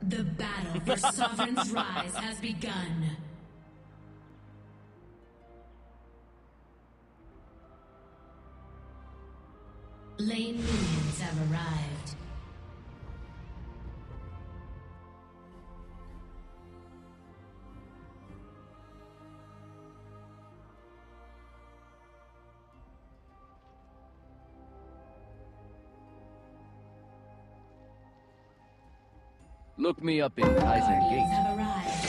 The battle for Sovereign's Rise has begun. Lane minions have arrived. Look me up in Kaiser Gate. Have arrived.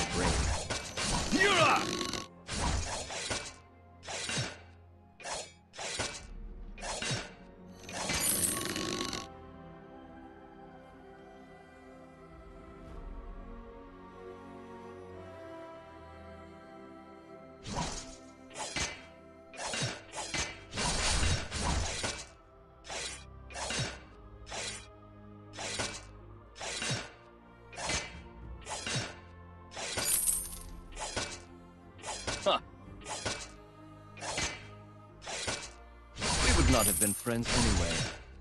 Not have been friends anyway.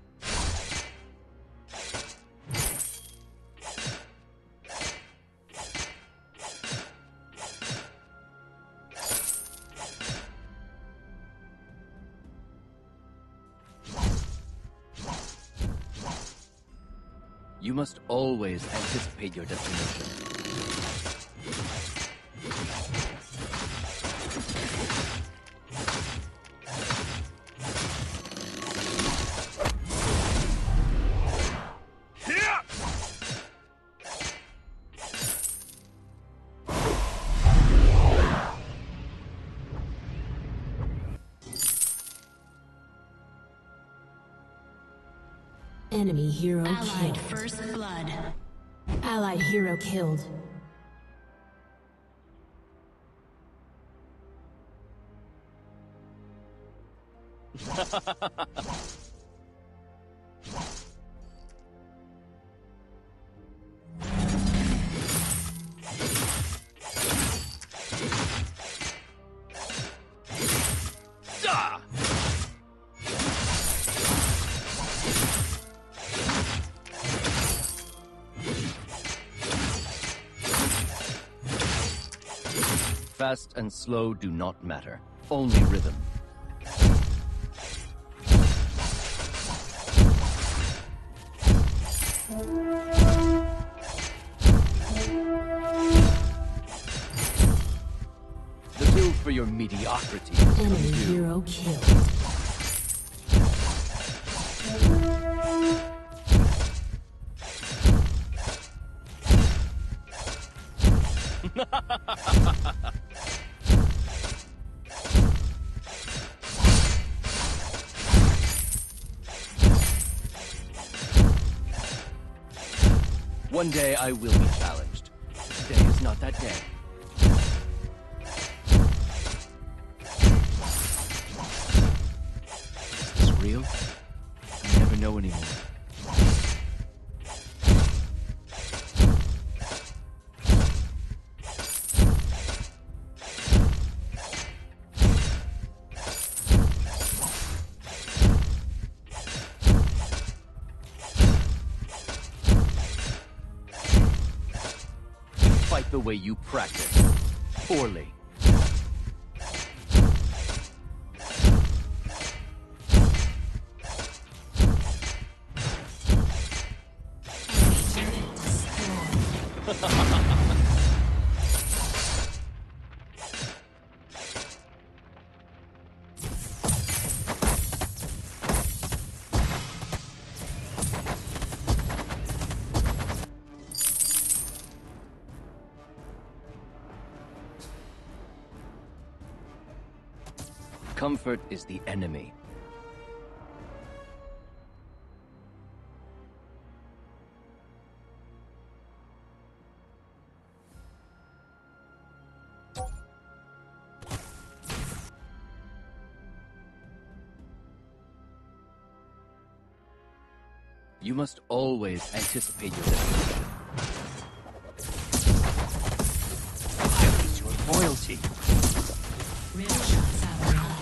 You must always anticipate your destination. Enemy hero Allied killed. first blood. Allied hero killed. Fast and slow do not matter. Only rhythm. The bill for your mediocrity is come Enemy due. hero killed. One day I will be challenged. Today is not that day. Is this real? I never know anymore. The way you practice. Poorly. Comfort is the enemy. You must always anticipate your destination. I need your loyalty. Real shots have arrived.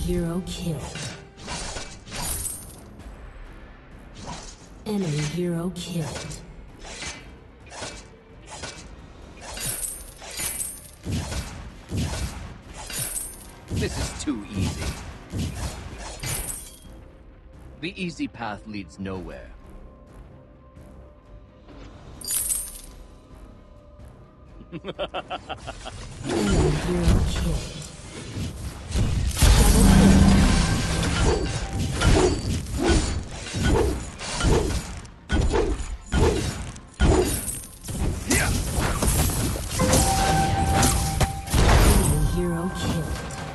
hero killed. Enemy hero killed. This is too easy. The easy path leads nowhere. Enemy hero killed. Enemy hero killed.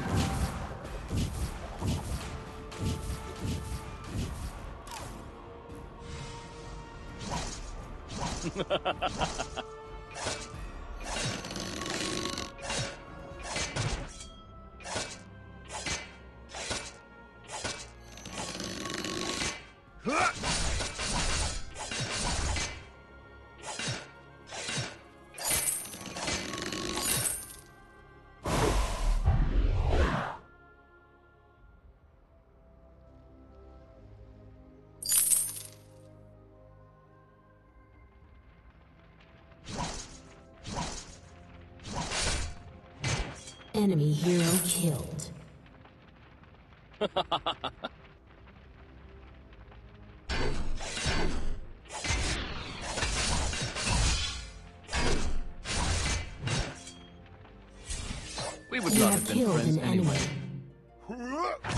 Enemy hero killed. We would You not have have been killed friends an anyway. enemy.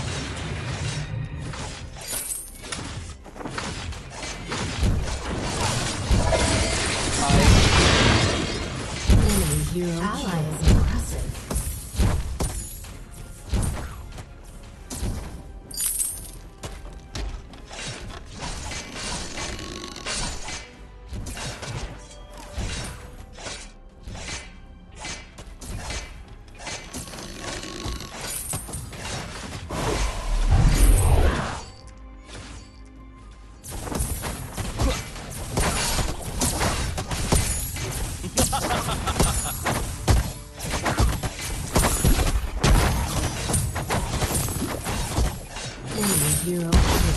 Enemy hero Ally killed. is impressive. Enemy hero killed.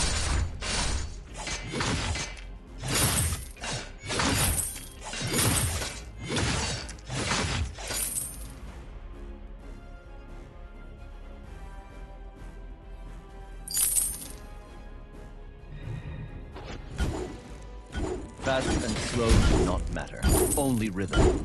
Fast and slow do not matter. Only rhythm.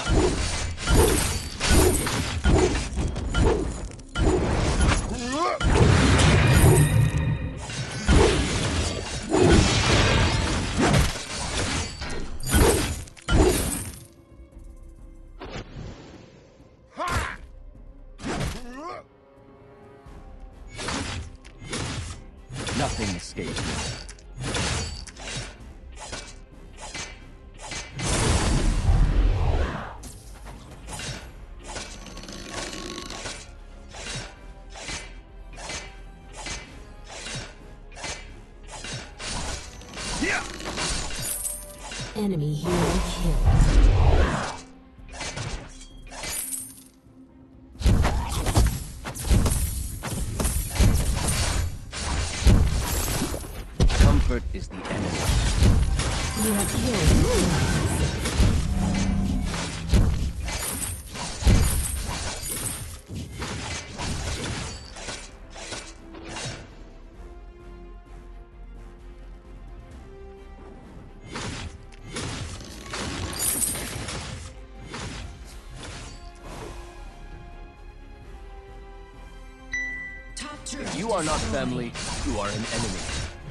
Nothing escapes me. Enemy hero killed. Comfort is the enemy. You have killed an enemy. Top turret If you are not destroyed. family, you are an enemy.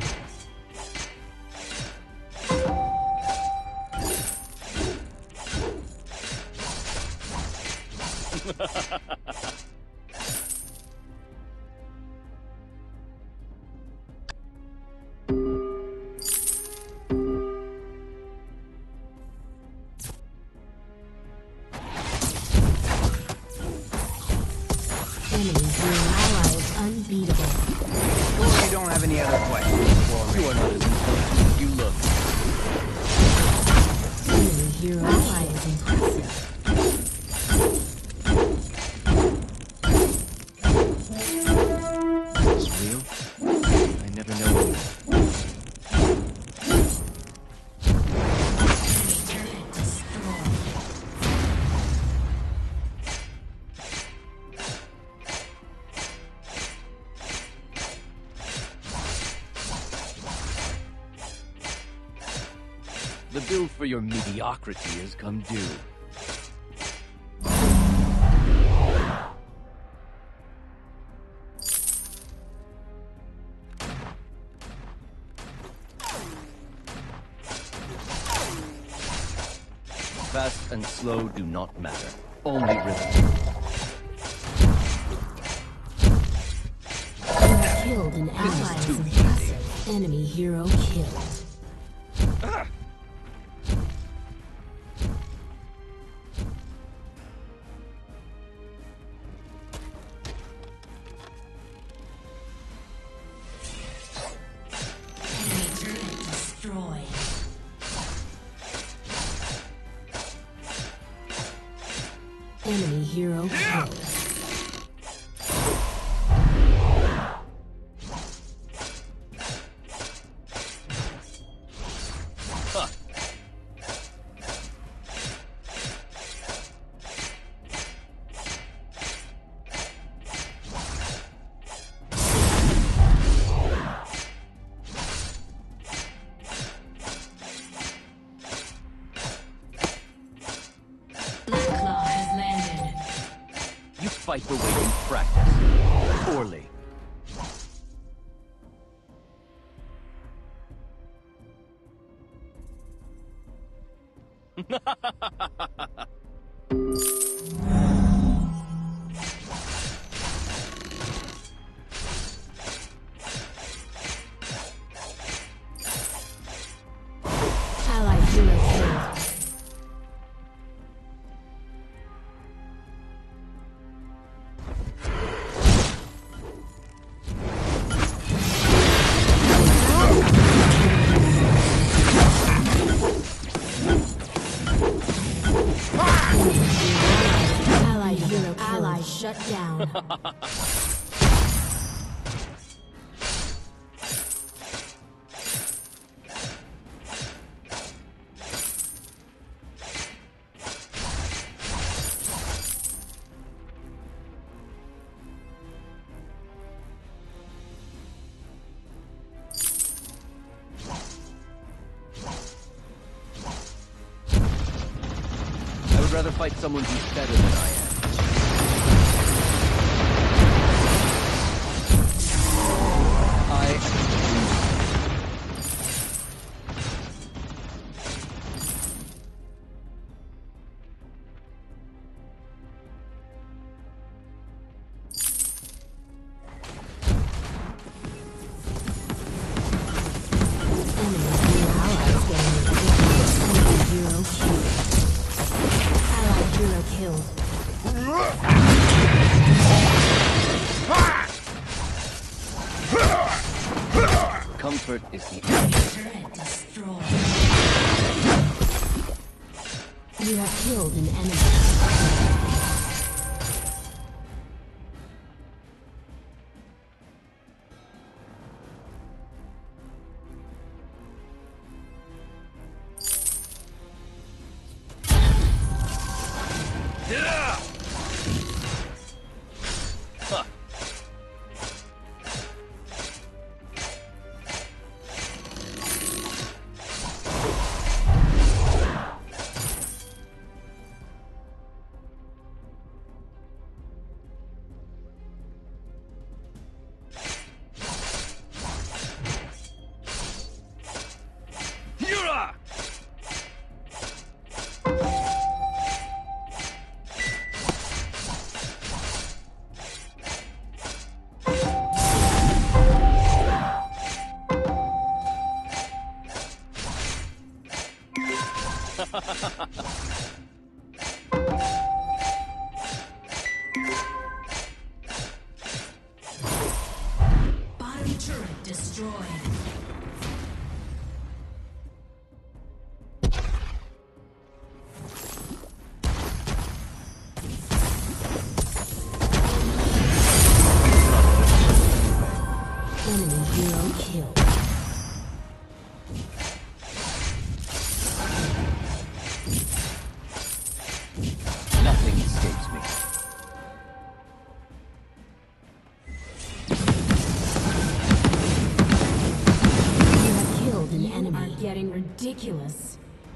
Enemy hero ally is unbeatable. Sure you don't have any other questions for me? You are not as intelligent as you look. Enemy hero ally is impressive. The bill for your mediocrity has come due. Fast and slow do not matter. Only rhythm. You have killed an ally as impressive. Enemy hero killed. Enemy hero killed. Fight the way you practice. Poorly. Allied hero killed. Ally shut down. I would rather fight someone who's better than I am. Comfort is the Turret destroyed. You have killed an enemy. Bottom turret destroyed. Enemy hero killed. Nothing escapes me. You have killed an enemy. You are getting ridiculous.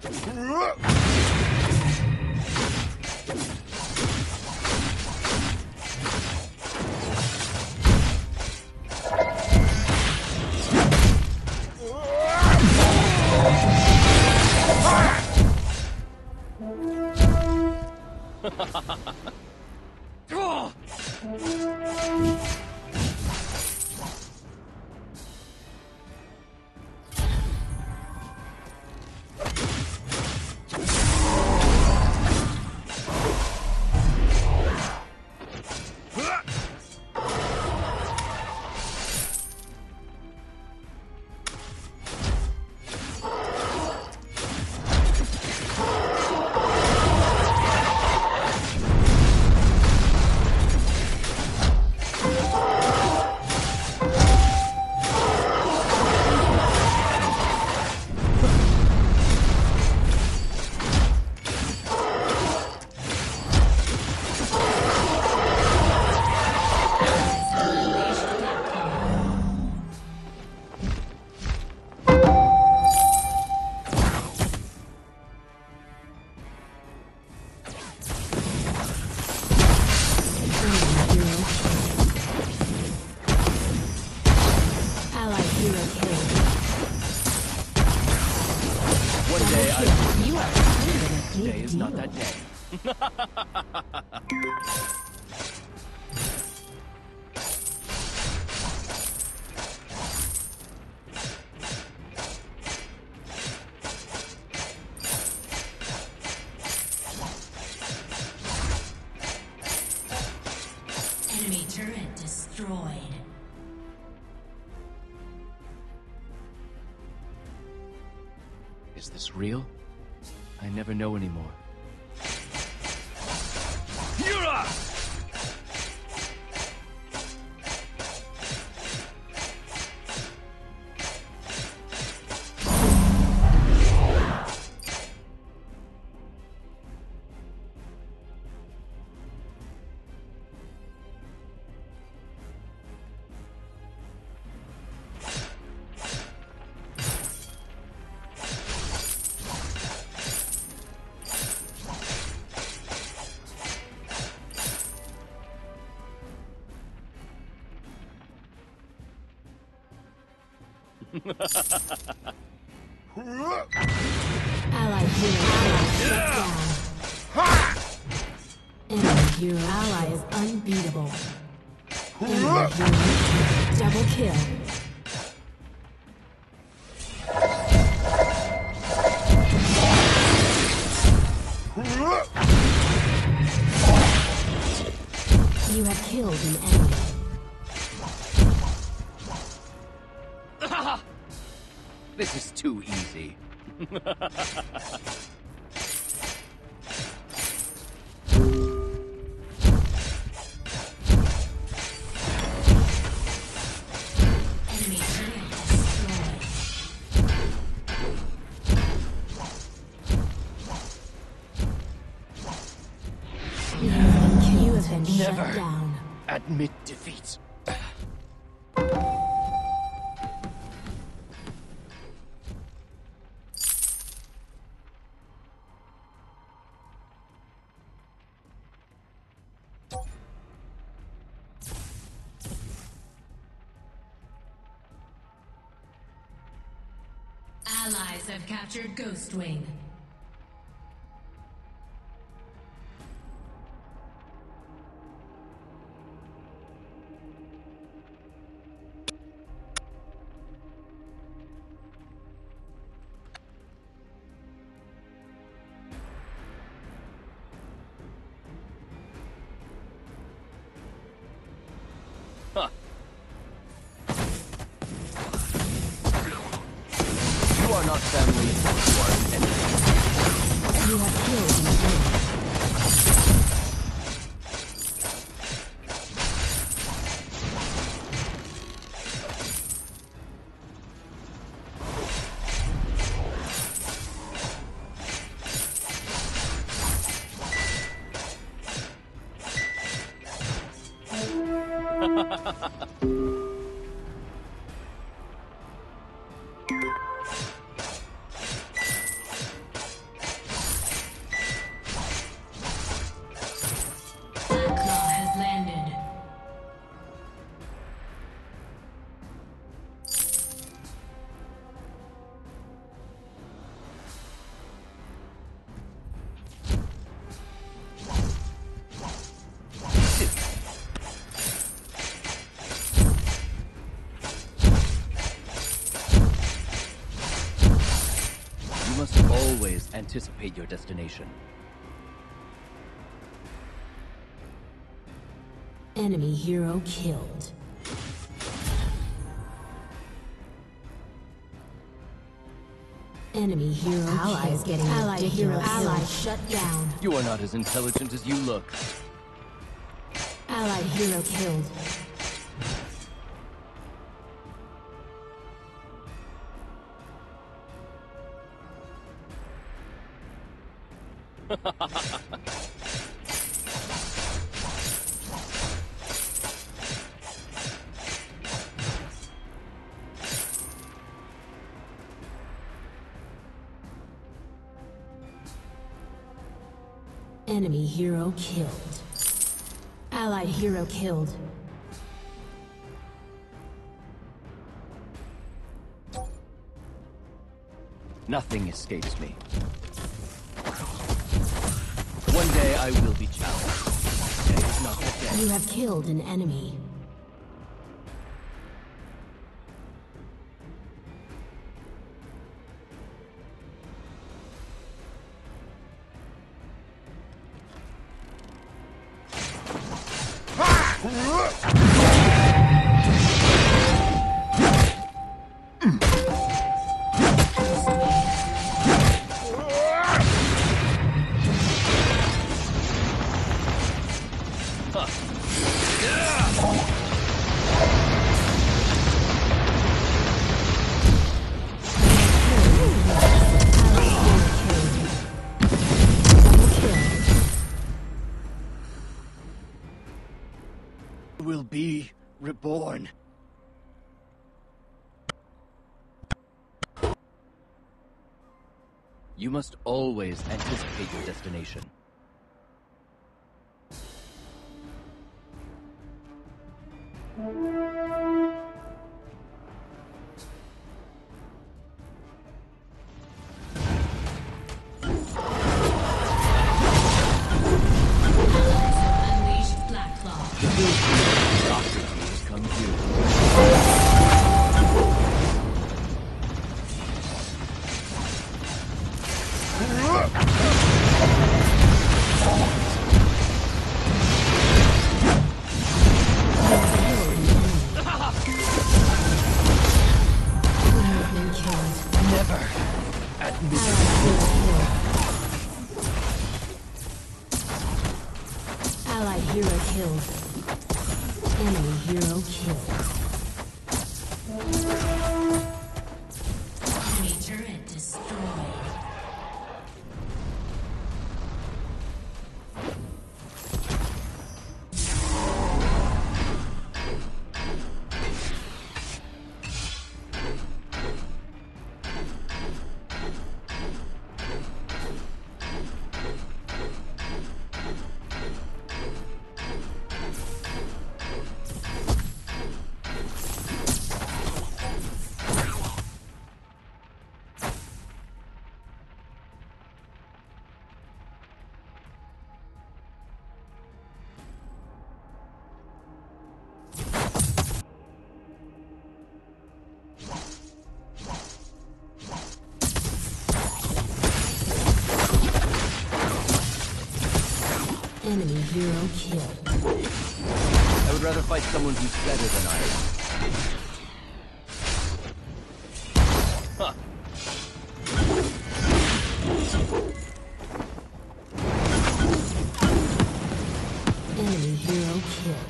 Today is not that day. Enemy turret destroyed. Is this real? I never know anymore. Allied hero down. Enemy hero ally is unbeatable. Enemy hero double kill. You have killed an enemy. This is too easy. Enemy turret destroyed. You have been shut Never down. admit defeat. Allies have captured Ghostwing. Huh. You are not family, you are an enemy. You have killed an enemy. must always anticipate your destination. Enemy hero killed. Enemy hero Allies killed. getting Allied hero ridiculous. ally shut down. You are not as intelligent as you look. Allied hero killed. Enemy hero killed. Allied hero killed. Nothing escapes me. One day I will be challenged. Today is not the day. You have killed an enemy. Will be reborn. You must always anticipate your destination. Unleashed Black Claw. Socrates come due. Never admit Allied hero killed. Enemy hero killed. Enemy turret destroyed. Enemy hero killed. I would rather fight someone who's better than I am. Huh. Enemy hero killed.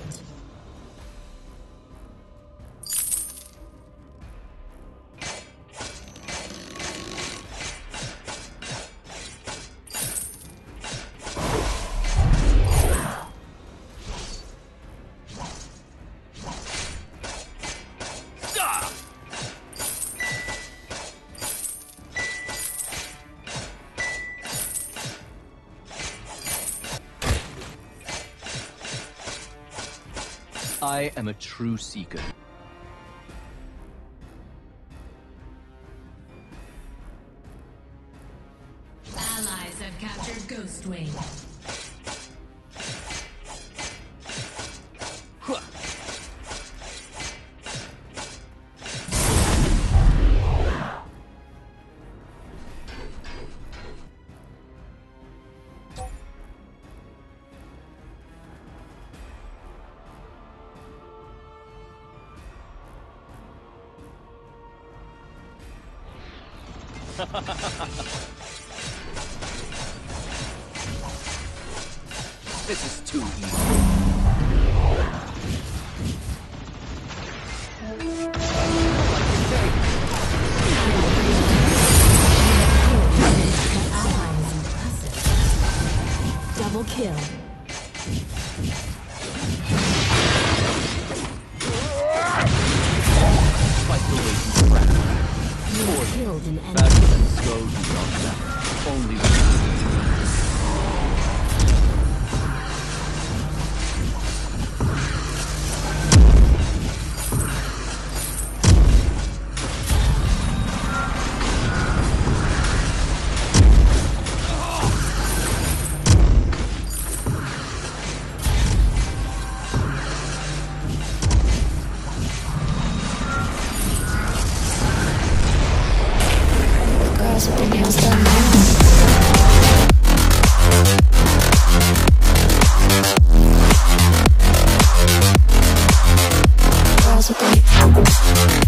I am a true seeker. Allies have captured Ghost Wing. Huh. This is too easy. Double kill. Like the way you crack. You killed an enemy. Faster than slow you don't matter. Only Girls with their nails done now. Girls with their